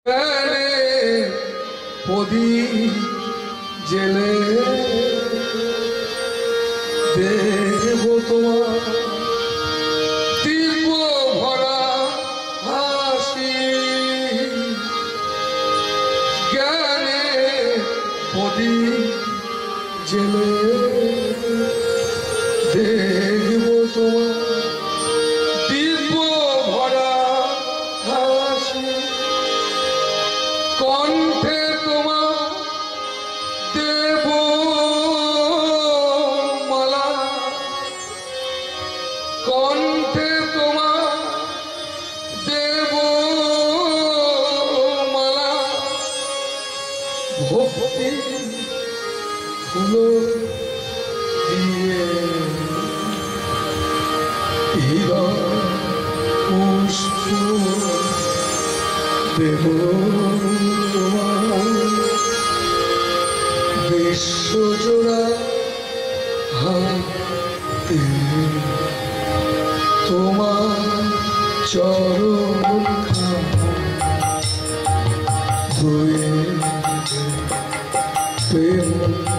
প্রদীপ জেলে দেব তোমার দিব্য ভরা হাসি, জ্ঞানে প্রদীপ জেলে দেখব তোমার দিব্য ভরা হাসি, কণ্ঠে তোমার দেব মালা, কণ্ঠে তোমার দেব মালা, ভক্তি ফুল দিয়ে হৃদয় পুষ্প দেব বিশ্বজোড়া হাতে তোমার চরণ ধুয়ে প্রেম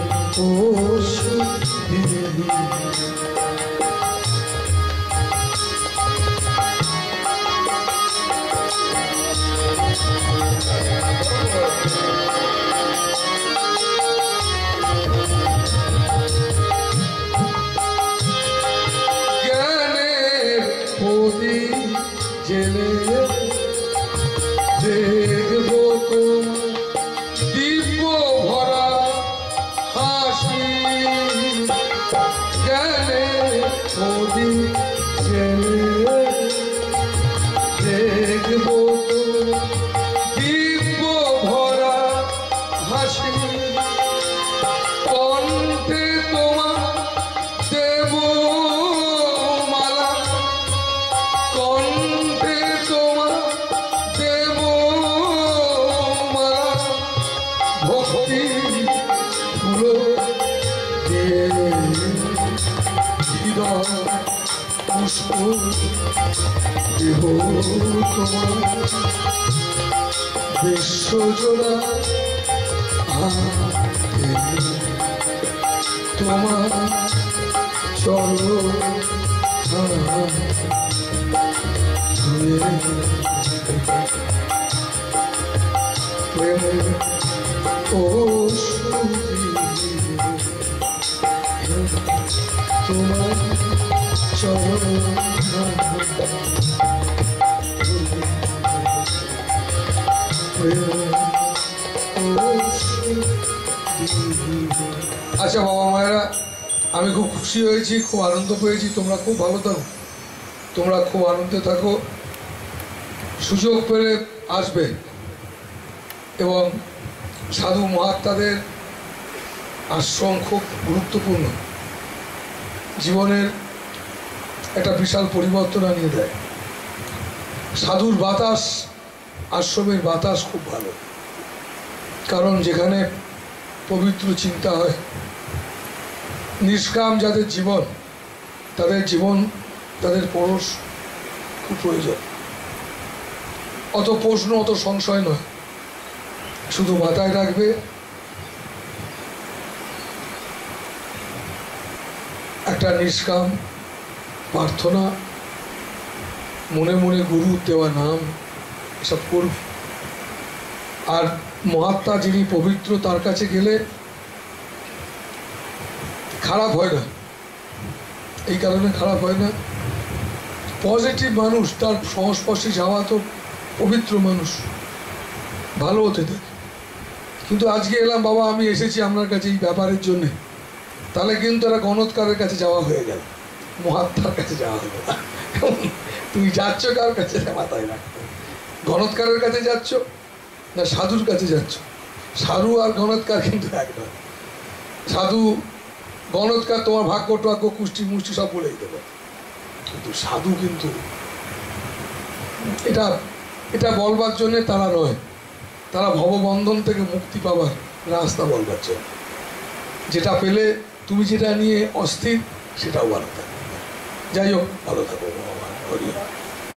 জ্ঞানের প্রদীপ জেলে দেখব তোমার দিব্য ভরা হাসি, জ্ঞানের প্রদীপ জেলে দেখব তোমার দিব্য ভরা হাসি, কণ্ঠে তোমার দেব মালা, কণ্ঠে তোমার দেব মালা, ভক্তি ফুল দিয়ে হৃদয় পুষ্প দেব তোমার বিশ্বজোড়া হাতে তোমার চরণ ধুয়ে প্রেম তোমার চরণ আচ্ছা বাবা মায়েরা, আমি খুব খুশি হয়েছি, খুব আনন্দ পেয়েছি। তোমরা খুব ভালো থাকো, তোমরা খুব আনন্দে থাকো, সুযোগ পেলে আসবে। এবং সাধু মহাত্মাদের আশ্রম খুব গুরুত্বপূর্ণ, জীবনের একটা বিশাল পরিবর্তন আনিয়ে দেয়। সাধুর বাতাস, আশ্রমের বাতাস খুব ভালো, কারণ যেখানে পবিত্র চিন্তা হয়, নিষ্কাম যাদের জীবন, তাদের পরশ খুব প্রয়োজন। অত প্রশ্ন, অত সংশয় নয়, শুধু মাথায় রাখবে একটা নিষ্কাম প্রার্থনা, মনে মনে গুরুর দেওয়া নাম এসব করবে। আর মহাত্মা যিনি পবিত্র, তার কাছে গেলে খারাপ হয় না। এই কারণে খারাপ হয় না, পজিটিভ মানুষ, তার সংস্পর্শে যাওয়া তো পবিত্র মানুষ, ভালো হতে দেয়। কিন্তু আজকে এলাম বাবা, আমি এসেছি আপনার কাছে এই ব্যাপারের জন্যে, তাহলে কিন্তু এরা গণৎকারের কাছে যাওয়া হয়ে গেল, মহাত্মার কাছে যাওয়া হলো না। তুমি যাচ্ছ কার কাছে মাথায় রাখতে, গণৎকারের কাছে যাচ্ছ না সাধুর কাছে যাচ্ছ? সাধু আর গণৎকার কিন্তু এক নয়। সাধু গণৎকার তোমার ভাগ্য টাগ্য কুষ্টি মুষ্টি সব বলেই দেবে, কিন্তু সাধু কিন্তু এটা বলবার জন্যে তারা নয়, তারা ভববন্ধন থেকে মুক্তি পাবার রাস্তা বলবার জন্য। যেটা পেলে তুমি যেটা নিয়ে অস্থির, সেটাও ভালো থাকবে। যাই হোক, ভালো থাকো।